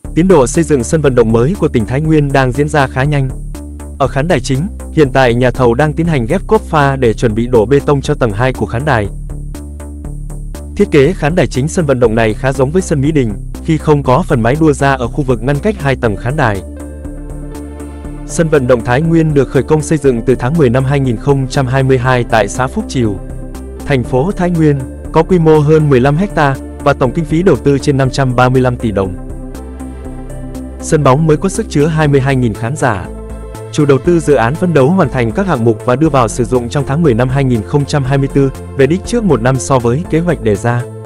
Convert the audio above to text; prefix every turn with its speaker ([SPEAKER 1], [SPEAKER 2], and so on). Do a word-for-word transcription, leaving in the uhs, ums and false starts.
[SPEAKER 1] Tiến độ xây dựng sân vận động mới của tỉnh Thái Nguyên đang diễn ra khá nhanh. Ở khán đài chính, hiện tại nhà thầu đang tiến hành ghép cốp pha để chuẩn bị đổ bê tông cho tầng hai của khán đài. Thiết kế khán đài chính sân vận động này khá giống với sân Mỹ Đình, khi không có phần mái đua ra ở khu vực ngăn cách hai tầng khán đài. Sân vận động Thái Nguyên được khởi công xây dựng từ tháng mười năm hai nghìn không trăm hai mươi hai tại xã Phúc Chiều, thành phố Thái Nguyên, có quy mô hơn mười lăm héc ta và tổng kinh phí đầu tư trên năm trăm ba mươi lăm tỷ đồng. Sân bóng mới có sức chứa hai mươi hai nghìn khán giả. Chủ đầu tư dự án phấn đấu hoàn thành các hạng mục và đưa vào sử dụng trong tháng mười năm hai nghìn không trăm hai mươi tư, về đích trước một năm so với kế hoạch đề ra.